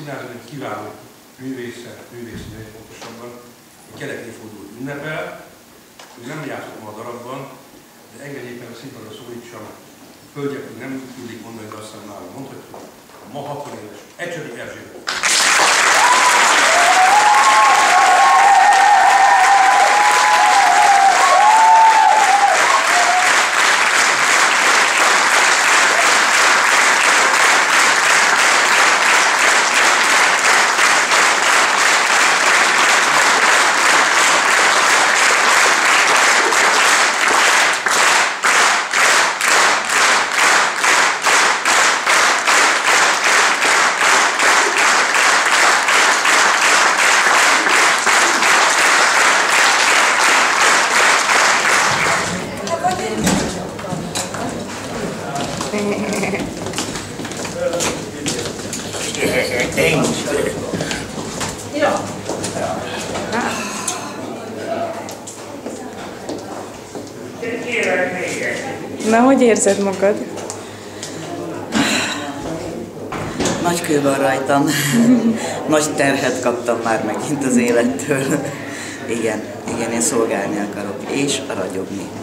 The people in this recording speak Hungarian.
színház egy kiváló művésznő pontosabban, egy kerek-évfordulót ünnepel. Ő nem játszott ma a darabban, de engedjék meg a színpadra szólítsam, hölgyek nem tudjuk mondani, de aztán már mondhatjuk, a ma 60 éves Ecseri Erzsébet. Na, hogy érzed magad? Nagy kő van rajtam. Nagy terhet kaptam már megint az élettől. Igen, én szolgálni akarok, és ragyogni.